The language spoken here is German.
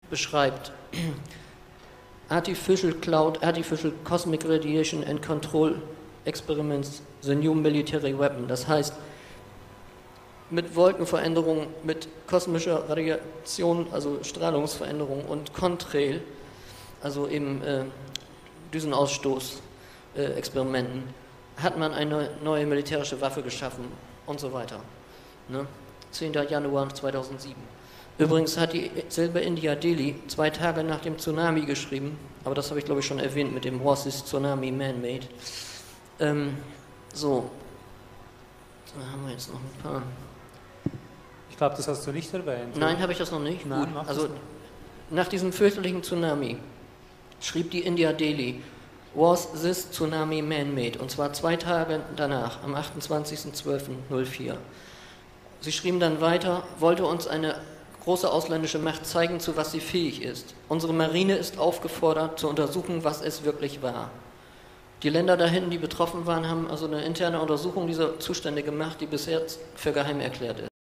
beschreibt. Artificial Cloud, Artificial Cosmic Radiation and Control Experiments, the new military weapon. Das heißt, mit Wolkenveränderung, mit kosmischer Radiation, also Strahlungsveränderung und Contrail, also eben Düsenausstoß Experimenten, hat man eine neue militärische Waffe geschaffen und so weiter. Ne? 10. Januar 2007. Übrigens hat dieselbe Indira Delhi 2 Tage nach dem Tsunami geschrieben, aber das habe ich glaube ich schon erwähnt mit dem Was is Tsunami Man-Made. So, da haben wir jetzt noch ein paar. Ich glaube, das hast du nicht erwähnt. Nein, habe ich das noch nicht? Nein, gut. Also nach diesem fürchterlichen Tsunami schrieb die Indira Delhi Was this Tsunami Man-Made? Und zwar 2 Tage danach, am 28.12.04. Sie schrieben dann weiter, wollte uns eine große ausländische Macht zeigen, zu was sie fähig ist. Unsere Marine ist aufgefordert, zu untersuchen, was es wirklich war. Die Länder da hinten, die betroffen waren, haben also eine interne Untersuchung dieser Zustände gemacht, die bisher für geheim erklärt ist.